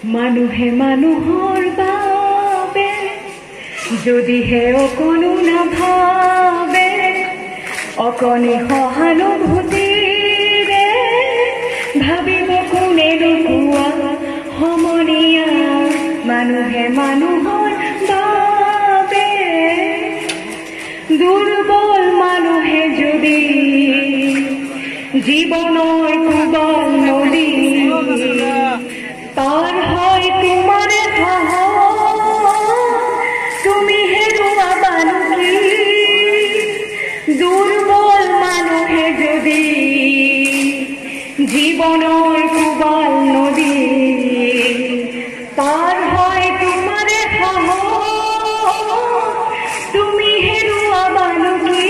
মানুহে মানুহৰ বাবে যদিহে অকণো নাভাবে অকণি সহানুভূতিৰে ভাবিব কোনে নোকোৱা সমনীয়া মানুহে মানুহৰ বাবে দুৰ্বল মানুহে যদি জীৱনৰ কোবল নদী পাৰ হয় তোমাৰে তুমি হেৰুৱাবা নেকি দুৰ্বল মানুহে যদি জীৱনৰ কোবল নদী পাৰ হয় তোমাৰে তুমি হেৰুৱাবা নেকি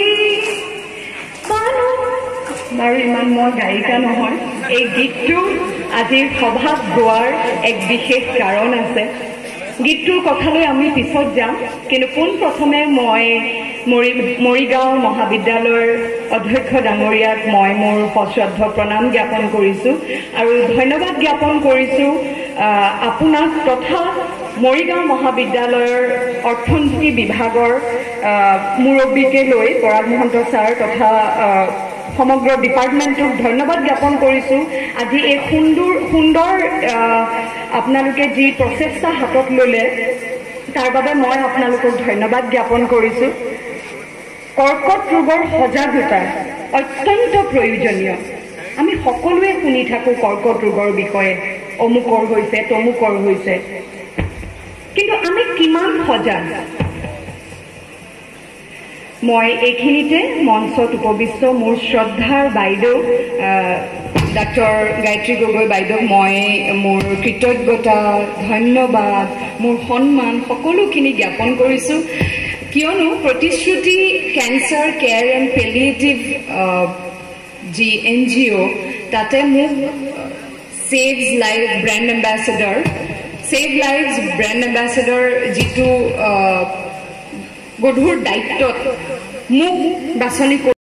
বাৰু ইমান মই গায়িকা নহয় এই গীতটো আজিৰ সভাত গোৱাৰ এক বিশেষ কাৰণ আছে গীতটোৰ কথালৈ আমি পিছত যাম কিন্তু পোনপ্ৰথমে মই মৰিগাঁও মহাবিদ্যালয়ৰ অধ্যক্ষ ডাঙৰীয়াক মই মোৰ সশ্ৰদ্ধ প্ৰণাম জ্ঞাপন কৰিছোঁ আৰু ধন্যবাদ জ্ঞাপন কৰিছোঁ আপোনাক তথা মৰিগাঁও মহাবিদ্যালয়ৰ অৰ্থনীতি বিভাগৰ মুৰব্বীকে লৈ পৰাগ মহন্ত ছাৰ তথা সমগ্ৰ ডিপাৰ্টমেণ্টক ধন্যবাদ জ্ঞাপন কৰিছোঁ আজি এই সুন্দৰ আপোনালোকে যি প্ৰচেষ্টা হাতত ল'লে তাৰ বাবে মই আপোনালোকক ধন্যবাদ জ্ঞাপন কৰিছোঁ কৰ্কট ৰোগৰ সজাগতা অত্যন্ত প্ৰয়োজনীয় আমি সকলোৱে শুনি থাকোঁ কৰ্কট ৰোগৰ বিষয়ে অমুকৰ হৈছে তমুকৰ হৈছে কিন্তু আমি কিমান সজাগ মই এইখিনিতে মঞ্চত উপবিষ্ট মোৰ শ্ৰদ্ধাৰ বাইদেউ ডাক্তৰ গায়ত্ৰী গগৈ বাইদেউক মই মোৰ কৃতজ্ঞতা ধন্যবাদ মোৰ সন্মান সকলোখিনি জ্ঞাপন কৰিছোঁ কিয়নো Pratishruti cancer care and palliative যি NGO তাতে মোক ছেভছ লাইফ ব্ৰেণ্ড এম্বেচেডৰ যিটো গধুৰ দায়িত্বত মোক বাছনি